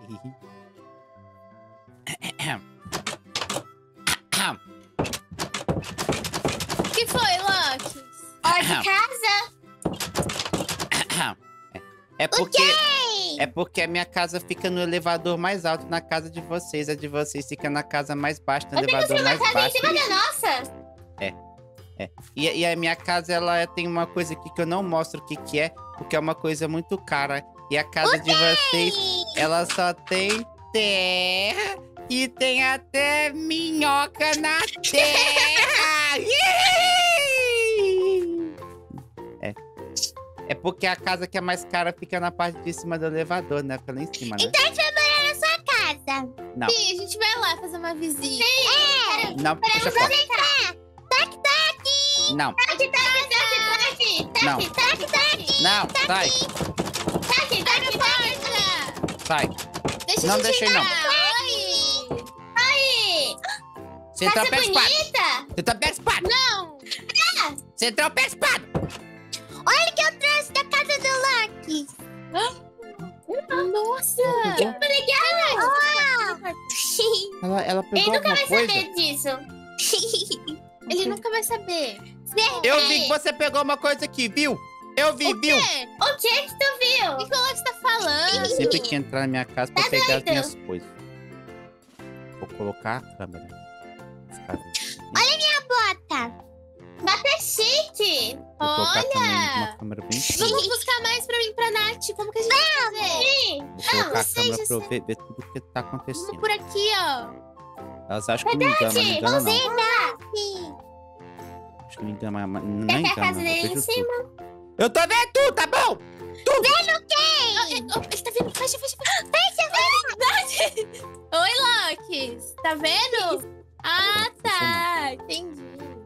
Que foi, Loki? Ó, de casa? É porque a minha casa fica no elevador mais alto na casa de vocês. A de vocês fica na casa mais baixa, no elevador mais Uma casa baixo. em cima da nossa. E a minha casa, ela tem uma coisa aqui que eu não mostro o que que é, porque é uma coisa muito cara. E a casa de vocês, ela só tem terra e tem até minhoca na terra. É porque a casa que é mais cara fica na parte de cima do elevador, né? Fica lá em cima, né? Então a gente vai morar na sua casa. Não. Sim, a gente vai lá fazer uma visita. Não, puxa fora. Não, Toque. não, não, sai, Toque. sai. Deixa Não a gente deixei, não. entrar. Oi! Você tropeça a espada. Bonita. Você tropeça a espada. Não! Você tropeça a espada. Olha o que eu trouxe da casa do Loki. Nossa! Que legal. Ela Ele pegou nunca alguma vai coisa? saber disso. Ele nunca vai saber. Eu vi que você pegou uma coisa aqui, viu? Eu vi, viu? O que é que tu viu? O que o Loki tá falando? Sempre que entrar na minha casa pra Tá pegar as doido? minhas coisas. Vou colocar a câmera. Ficar vendo. Bota. Bota é chique. Vou colocar Olha! também uma câmera bem chique. Vamos buscar mais pra mim, pra Nath. Como que a gente vai fazer? Sim. Vou colocar a sei, câmera já pra eu sei. ver tudo que tá Vamos acontecendo. por aqui, ó. Elas acham que me engana, mas não engana não. Sim. Acho que me engana, mas não Quer é que a engana. casa Eu dele em vejo cima? tudo. Eu tô vendo tudo, tá bom? Ele tá vindo. Fecha. Oi, Loki. Tá vendo? Ah, tá. Entendi.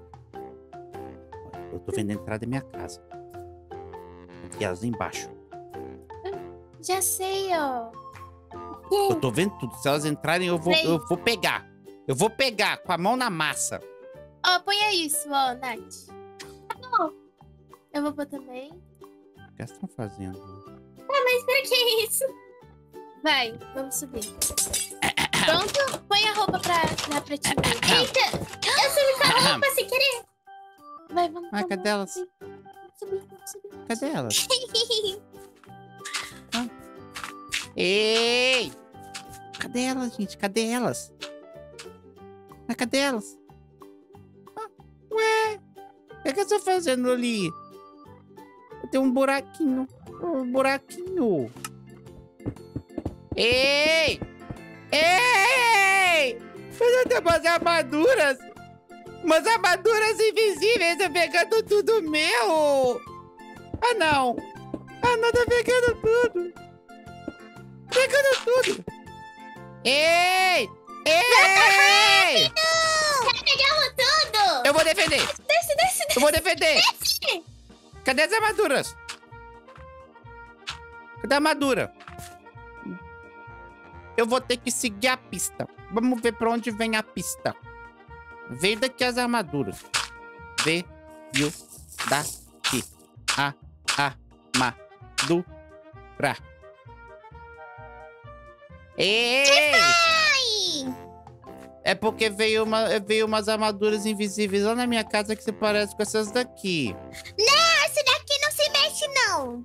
Eu tô vendo a entrada da minha casa. E elas embaixo. Já sei, ó. Eu tô vendo tudo. Se elas entrarem, eu vou pegar. Eu vou pegar com a mão na massa. Ó, põe isso, ó, Nath. Eu vou pôr também. O que elas estão fazendo? Mas pra que isso? Vai, vamos subir. Pronto? Põe a roupa pra ti. Eita, eu subi com a roupa sem querer. Vai, vamos. Ah, cadê elas? Vamos subir. Cadê elas? Ei! Cadê elas, gente? Cadê elas? Mas cadê elas? Ué? O que eu tô fazendo ali? Tem um buraquinho. Um buraquinho. Ei! Ei! Mas eu tenho umas armaduras. Umas armaduras invisíveis. Tá pegando tudo meu. Ah, não. Ah, não, tá pegando tudo. Pegando tudo. Ei! Ei! Pegamos tudo. Eu vou defender. Desce. Eu vou defender. Cadê as armaduras? Cadê a armadura? Eu vou ter que seguir a pista. Vamos ver pra onde vem a pista. Veio daqui as armaduras. Veio daqui. A armadura. Ei! Ai. É porque veio umas armaduras invisíveis lá na minha casa que se parece com essas daqui. Não, esse daqui não se mexe, não.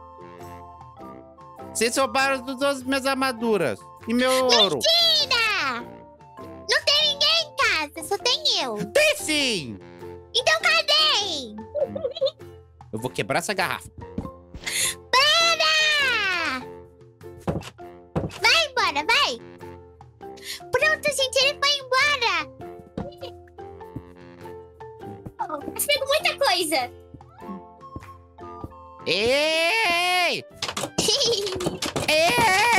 Vocês roubaram todas as minhas armaduras. E meu ouro. Mentira! Não tem ninguém em casa, só tem eu. Tem sim! Então cadê? Eu vou quebrar essa garrafa. Para! Vai embora, vai. Pronto, gente, ele foi embora. Mas pegou muita coisa. Ei! Ei!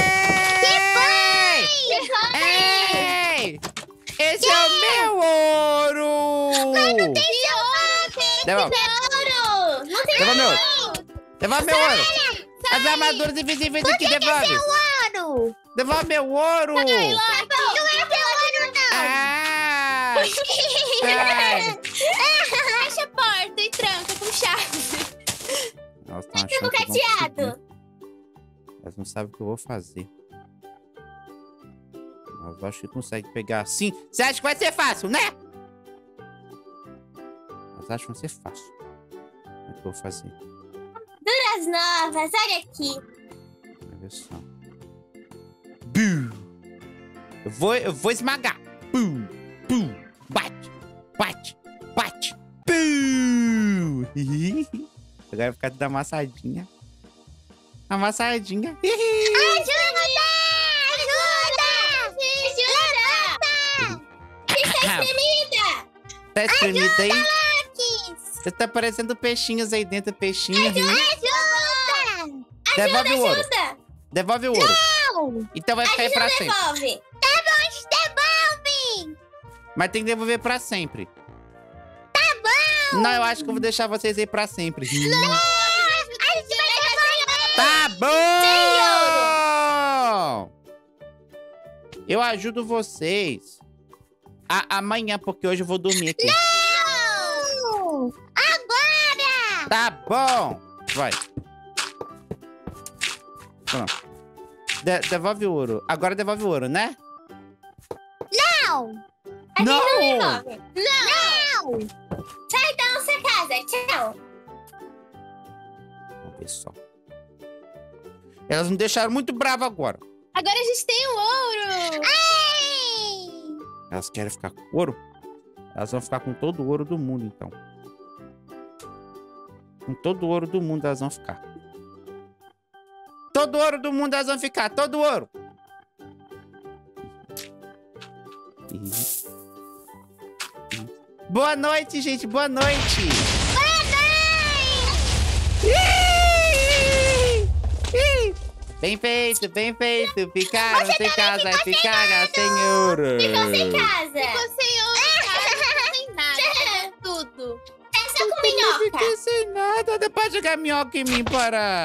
Ei! Esse é o meu ouro! Devolve. Ouro! Não tem Devolve meu ouro. ouro! Devolve meu ouro. As armaduras invisíveis aqui, devolve. Ouro! Devolve meu ouro. Não é teu ouro, não! Ah! Sai. Fecha a porta e tranca com chave. Elas estão Fico achando que vão conseguir. cateado. Elas não sabem o que eu vou fazer. Mas acho que consegue pegar assim. Você acha que vai ser fácil, né? Mas acho que vai ser fácil. Como é que eu vou fazer? Duras novas, olha aqui. Olha só. Bum. Eu vou esmagar. Bum, bum. Bate, bate, bate. Bum. Agora vai ficar tudo amassadinha. Amassadinha. Ajuda! Ajuda! Ajuda! Está espremida! Tá espremido aí? Max! Você tá parecendo peixinhos aí dentro, peixinho. Ajuda! Devolve o ouro. Ajuda! Devolve o ouro. Não! Então vai ficar aí pra sempre. Devolve! Devolve! Mas tem que devolver pra sempre. Tá bom! Não, eu acho que eu vou deixar vocês aí pra sempre. Não! A gente vai devolver! Tá bom! Eu ajudo vocês amanhã, porque hoje eu vou dormir aqui. Não! Agora! Tá bom! Vai. Pronto. Devolve o ouro. Agora devolve o ouro, né? Não! Não! Devolve. Não! Sai da nossa casa, tchau! Vamos ver só. Elas me deixaram muito brava agora. Agora a gente tem o ouro. Ei! Elas querem ficar com ouro? Elas vão ficar com todo o ouro do mundo, então. Com todo o ouro do mundo elas vão ficar. Todo o ouro do mundo elas vão ficar. Todo o ouro. Boa noite, gente. Boa noite. Bem feito, bem feito. Ficaram sem casa, ficaram sem ouro. Ficou sem casa! Ficou sem ouro, cara. Sem nada. Perdeu tudo. É só com Eu minhoca! fiquei sem nada. Depois jogar minhoca em mim para...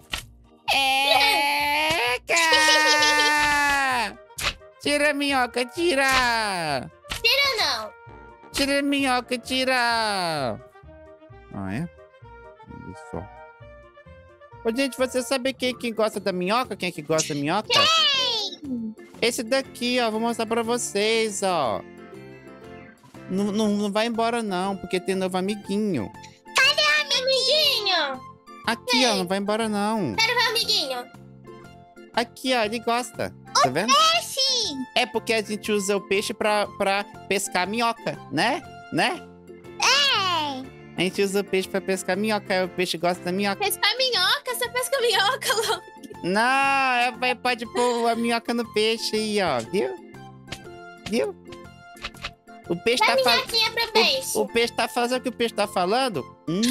Eca! Tira a minhoca, tira! Tira não! Tira a minhoca, tira! Ah, é? Olha só. Ô, gente, você sabe quem gosta da minhoca? Quem é que gosta da minhoca? Quem? Esse daqui, ó. Vou mostrar pra vocês, ó. Não vai embora, não, porque tem novo amiguinho. Amiguinho! Aqui, ó. Não vai embora, não. Quero ver o amiguinho! Aqui, ó. Ele gosta. Tá vendo? Sim! É porque a gente usa o peixe pra pescar minhoca, né? Né? É! A gente usa o peixe pra pescar minhoca. Aí o peixe gosta da minhoca. Pescar minhoca, você pesca minhoca, Lu. Não, pode pôr a minhoca no peixe aí, ó. Viu? Viu? O peixe Dá tá falando. minhoquinha pro peixe! O peixe tá falando. Sabe o que o peixe tá falando?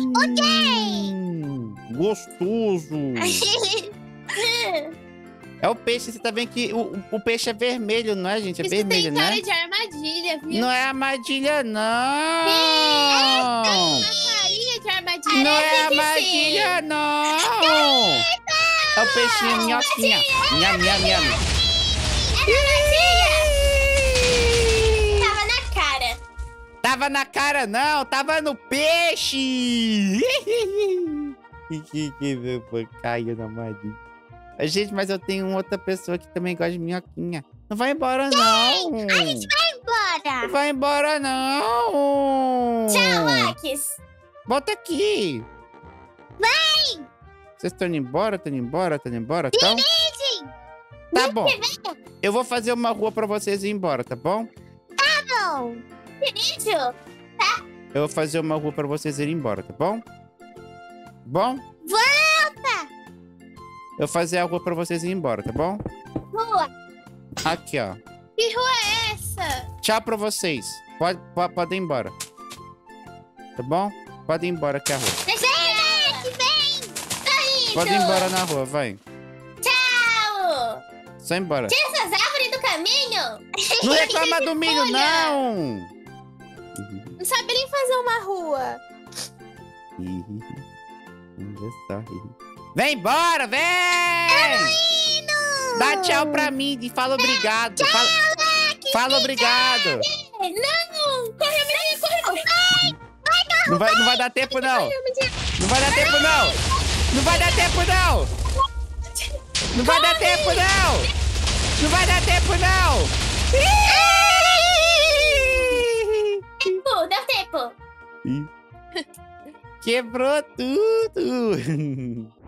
Gostoso. É o peixe, você tá vendo que o peixe é vermelho, não é, gente? É Isso vermelho, tem cara né? de armadilha, viu? Não é armadilha, não! Uma carinha de armadilha. Não é Parece que armadilha, não! É o peixinho minhoquinha. Nham, nham, nham. Tava na cara! Tava na cara, não! Tava no peixe! Caiu na armadilha. Gente, mas eu tenho outra pessoa que também gosta de minhoquinha. Não vai embora, não! A gente vai embora! Não vai embora, não! Tchau, Max! Volta aqui! Vai! Vocês estão indo embora? Estão indo embora? Estão indo embora? Então? Tá bom. Eu vou fazer uma rua pra vocês ir embora, tá bom? Não! Isso! Eu vou fazer uma rua pra vocês irem embora, tá bom? Bom? Volta! Eu vou fazer a rua pra vocês irem embora, tá bom? Rua! Aqui, ó. Que rua é essa? Tchau pra vocês. Podem ir embora. Tá bom? Podem ir embora aqui a rua. Deixa aí, Max! Vem! Tá indo! Podem ir embora na rua, vai. Tchau! Só ir embora. Tira essas árvores do caminho! Não reclama do milho, Olha. não! Não sabe nem fazer uma rua. Vamos ver só. Vem embora, vem! Dá tchau pra mim e fala obrigado. Fala obrigado. Não! Corre, menina! Corre! Não vai dar tempo, não. Não vai dar tempo, não. Não vai dar tempo, não. Não vai dar tempo, não. Não vai dar tempo, não. Deu tempo. Quebrou tudo.